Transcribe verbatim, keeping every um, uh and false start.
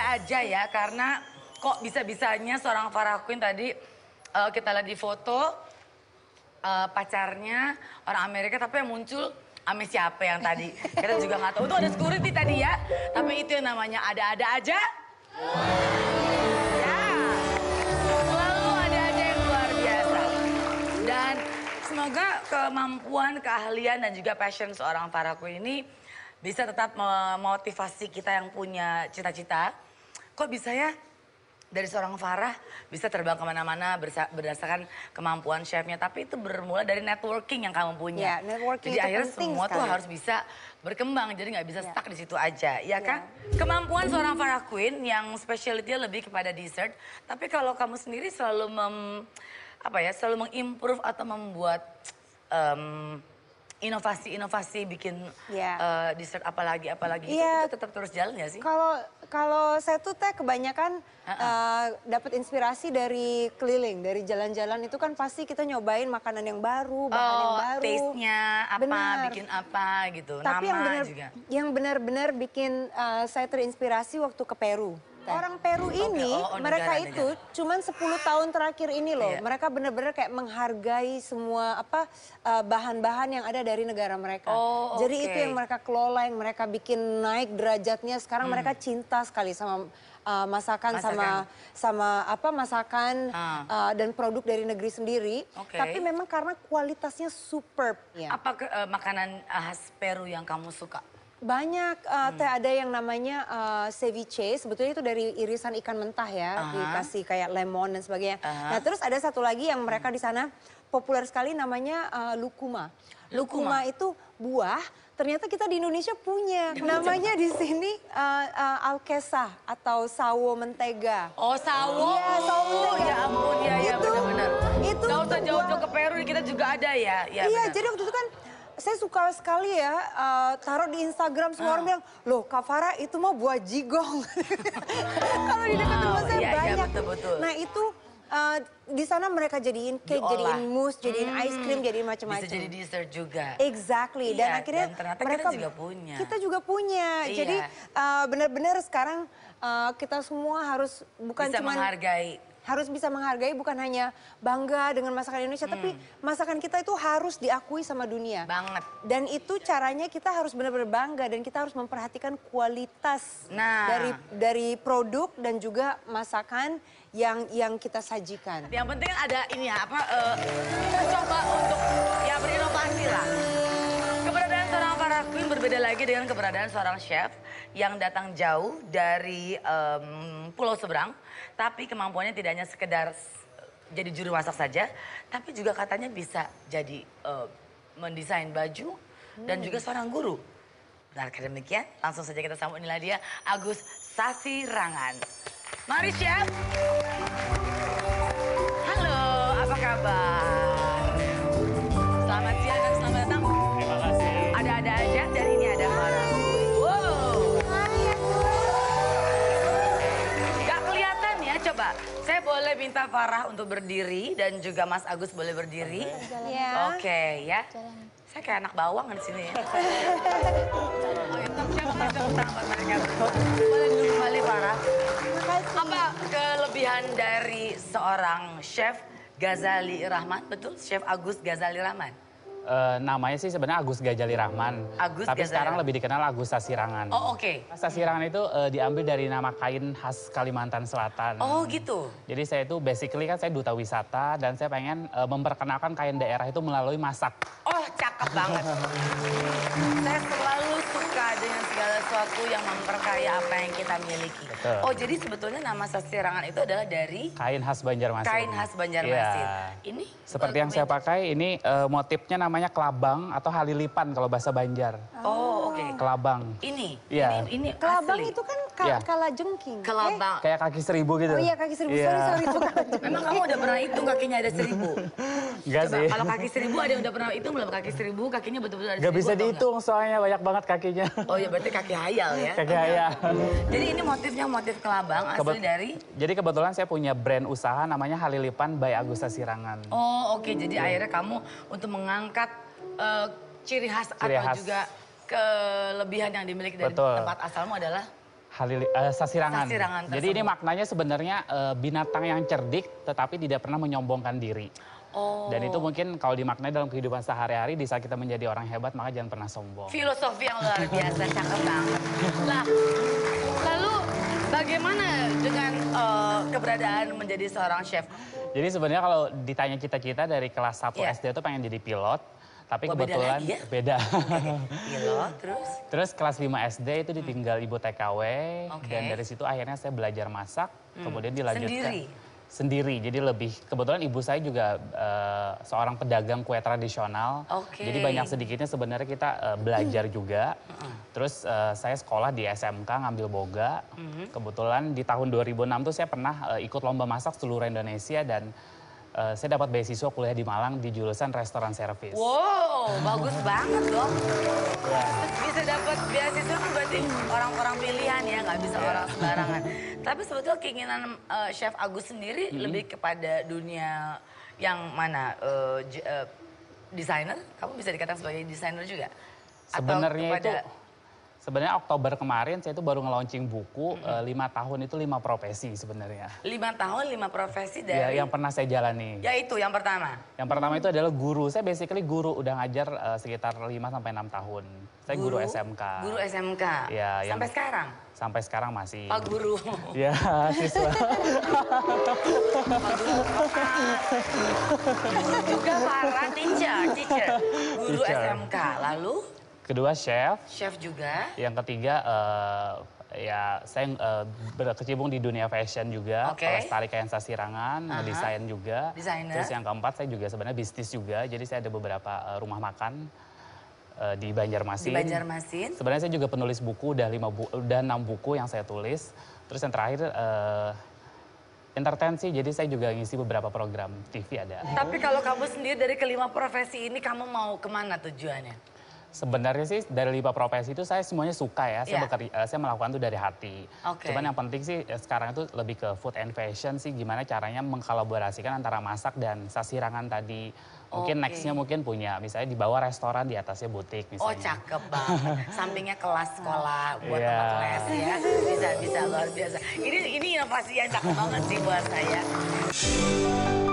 ada-ada aja ya, karena kok bisa-bisanya seorang Farah Queen tadi uh, kita lihat di foto uh, pacarnya orang Amerika, tapi yang muncul ame siapa yang tadi? Kita juga nggak tahu. Itu ada security tadi ya, tapi itu yang namanya ada-ada aja. Ya, selalu ada aja yang luar biasa. Dan semoga kemampuan, keahlian dan juga passion seorang Farah Queen ini bisa tetap memotivasi kita yang punya cita-cita. Kok bisa ya dari seorang Farah bisa terbang kemana-mana berdasarkan kemampuan chefnya. Tapi itu bermula dari networking yang kamu punya. Ya, networking jadi itu akhirnya penting semua sekali. tuh harus bisa berkembang. Jadi nggak bisa Ya. stuck di situ aja, ya kan? Kemampuan seorang Farah Queen yang specialty lebih kepada dessert. Tapi kalau kamu sendiri selalu mem, apa ya, selalu mengimprove atau membuat um, inovasi-inovasi bikin ya. uh, dessert apalagi apalagi ya. itu, itu tetap terus jalan nggak sih? Kalau kalau saya tuh teh kebanyakan uh -uh. uh, dapat inspirasi dari keliling, dari jalan-jalan itu kan pasti kita nyobain makanan yang baru, bahan oh, yang baru. Taste-nya apa, Benar. bikin apa gitu, Tapi nama yang benar, juga. yang benar-benar bikin uh, saya terinspirasi waktu ke Peru. Orang Peru ini, okay. oh, oh, mereka negara, itu negara. cuman sepuluh tahun terakhir ini loh. Iya. Mereka benar-benar kayak menghargai semua apa bahan-bahan uh, yang ada dari negara mereka. Oh, Jadi okay. itu yang mereka kelola, yang mereka bikin naik derajatnya. Sekarang hmm. mereka cinta sekali sama uh, masakan, masakan sama sama apa masakan uh. Uh, dan produk dari negeri sendiri. Okay. Tapi memang karena kualitasnya superb. Ya. Apa ke, uh, makanan khas Peru yang kamu suka? Banyak, uh, hmm. teh ada yang namanya uh, ceviche, sebetulnya itu dari irisan ikan mentah ya, uh-huh. dikasih kayak lemon dan sebagainya. Uh-huh. Nah terus ada satu lagi yang mereka di sana populer sekali namanya uh, lucuma. Lucuma. Lucuma itu buah, ternyata kita di Indonesia punya. Namanya di sini uh, uh, alkesah atau sawo mentega. Oh sawo? Iya, sawo mentega. Ya ampun, ya, ya benar-benar. Itu gak usah jauh-jauh ke Peru, kita juga ada ya. ya iya, benar. jadi waktu itu kan saya suka sekali ya, uh, taruh di Instagram semua uh. orang bilang, loh Kak Farah itu mau buah jigong. Kalau di dekat wow, rumah saya iya, banyak. Iya, betul, betul. Nah itu uh, di sana mereka jadiin cake, Diolah. jadiin mousse, jadiin hmm. ice cream, jadiin macam-macam. Bisa jadi dessert juga. Exactly. Iya, dan akhirnya dan ternyata mereka kita juga punya. Kita juga punya. Iya. Jadi uh, benar-benar sekarang uh, kita semua harus bukan bisa cuma menghargai. Harus bisa menghargai, bukan hanya bangga dengan masakan Indonesia, hmm. tapi masakan kita itu harus diakui sama dunia. Banget. Dan itu caranya kita harus benar-benar bangga dan kita harus memperhatikan kualitas nah. dari dari produk dan juga masakan yang yang kita sajikan. Yang penting ada ini ya, apa, uh, kita coba untuk ya berinovasi lah. Keberadaan seorang Farah Queen berbeda lagi dengan keberadaan seorang chef yang datang jauh dari um, pulau seberang. Tapi kemampuannya tidak hanya sekedar jadi juru masak saja, tapi juga katanya bisa jadi uh, mendesain baju hmm. dan juga seorang guru. Benarkah demikian? Langsung saja kita sambut inilah dia, Agus Sasirangan. Mari Chef. Halo, apa kabar? Selamat siang dan selamat datang. Terima kasih. Ada-ada aja dan ini ada Farah. Coba, saya boleh minta Farah untuk berdiri dan juga Mas Agus boleh berdiri. Ya. Oke okay, ya. Jalan. Saya kayak anak bawang di sini ya. Oh, ya, siapa tepuk tangan buat mereka? Boleh duduk kembali Farah. Apa kelebihan dari seorang chef Ghazali Rahman? Betul, Chef Agus Ghazali Rahman? Uh, namanya sih sebenarnya Agus Ghazali Rahman, Agus tapi Ghazali sekarang Rahman. lebih dikenal Agus Sasirangan. Oh oke. Okay. Sasirangan itu uh, diambil dari nama kain khas Kalimantan Selatan. Oh gitu. Jadi saya itu basically kan saya duta wisata dan saya pengen uh, memperkenalkan kain daerah itu melalui masak. Oh cakep banget. Saya selalu suka dengan segala sesuatu yang memperkaya apa yang kita miliki. Betul. Oh jadi sebetulnya nama Sasirangan itu adalah dari kain khas Banjarmasin. Kain khas Banjarmasin. Ya. Ini seperti yang saya pakai ini uh, motifnya namanya kelabang atau halilipan kalau bahasa Banjar. Oh, oke. Okay. Kelabang. Ini. Iya. Ini, ini kelabang asli. itu kan ka ya. kalajengking. Kelabang. Eh? Kayak kaki seribu gitu. Oh iya kaki seribu. Iya. Sorry sorry. Memang kamu udah pernah hitung kakinya ada seribu? Enggak Coba, sih. kalau kaki seribu ada yang udah pernah hitung belum? Kaki seribu kakinya betul-betul ada Gak seribu? bisa dihitung soalnya banyak banget kakinya. Oh iya berarti kaki hayal ya? Kaki hayal. Jadi ini motifnya motif kelabang asli Kebet dari? Jadi kebetulan saya punya brand usaha namanya Halilipan by Agus Sasirangan. Oh oke, okay. Jadi akhirnya kamu untuk mengangkat uh, ciri khas ciri atau khas. juga kelebihan yang dimiliki dari Betul. tempat asalmu adalah? Halili, uh, sasirangan. Sasirangan Jadi ini maknanya sebenarnya uh, binatang yang cerdik tetapi tidak pernah menyombongkan diri. Oh. Dan itu mungkin kalau dimaknai dalam kehidupan sehari-hari, di saat kita menjadi orang hebat, maka jangan pernah sombong. Filosofi yang luar biasa, cakep banget. Lah, lalu bagaimana dengan uh, keberadaan menjadi seorang chef? Jadi sebenarnya kalau ditanya kita-kita dari kelas satu Yeah. S D itu pengen jadi pilot. Tapi Oh, kebetulan beda lagi ya? beda. Pilot, terus? Terus kelas lima S D itu ditinggal ibu T K W. Oke. Dan dari situ akhirnya saya belajar masak. Kemudian dilanjutkan. Sendiri? Sendiri, jadi lebih, kebetulan ibu saya juga uh, seorang pedagang kue tradisional. Oke. Jadi banyak sedikitnya sebenarnya kita uh, belajar juga. Terus uh, saya sekolah di S M K ngambil boga. Kebetulan di tahun dua ribu enam tuh saya pernah uh, ikut lomba masak seluruh Indonesia dan uh, saya dapat beasiswa kuliah di Malang di jurusan restoran service. Wow, bagus banget dong. Bisa dapat beasiswa tuh berarti orang-orang pilihan ya, nggak bisa Yeah. orang sembarangan. Tapi sebetulnya keinginan uh, Chef Agus sendiri Hmm. lebih kepada dunia yang mana? Uh, j- uh, desainer? Kamu bisa dikatakan sebagai desainer juga? Atau Sebenarnya kepada- itu, sebenarnya Oktober kemarin saya itu baru nge-launching buku uh, lima tahun itu lima profesi sebenarnya. Lima tahun, lima profesi Ya, dari... yang pernah saya jalani. Ya itu yang pertama. Yang pertama itu adalah guru. Saya basically guru, udah ngajar uh, sekitar lima sampai enam tahun. Saya guru, S M K. Guru S M K. Ya, yang- Sampai sekarang? Sampai sekarang masih. Pak Guru. Ya, siswa. Pak Guru. Guru juga para teacher, teacher. Guru Teacher. S M K. Lalu Kedua chef. chef juga. Yang ketiga uh, ya saya uh, berkecimpung di dunia fashion juga. Oke. Pelestarian Sasirangan, Aha. ngedesain juga. Desainer. Terus yang keempat saya juga sebenarnya bisnis juga. Jadi saya ada beberapa uh, rumah makan uh, di Banjarmasin. Di Banjarmasin. Sebenarnya saya juga penulis buku, udah lima bu udah enam buku yang saya tulis. Terus yang terakhir uh, entertain sih, jadi saya juga ngisi beberapa program T V ada. Tapi kalau kamu sendiri dari kelima profesi ini kamu mau kemana tujuannya? Sebenarnya sih dari lima profesi itu saya semuanya suka ya. Saya Iya. bekerja, eh, saya melakukan itu dari hati. Oke. Cuman yang penting sih eh, sekarang itu lebih ke food and fashion sih, gimana caranya mengkolaborasikan antara masak dan sasirangan tadi. Mungkin Oke. nextnya mungkin punya, misalnya di bawah restoran, di atasnya butik Oh misalnya. cakep banget. Sampingnya kelas sekolah buat Iya. tempat les ya. Bisa, bisa luar biasa. Ini ini inovasi yang cakep banget sih buat saya.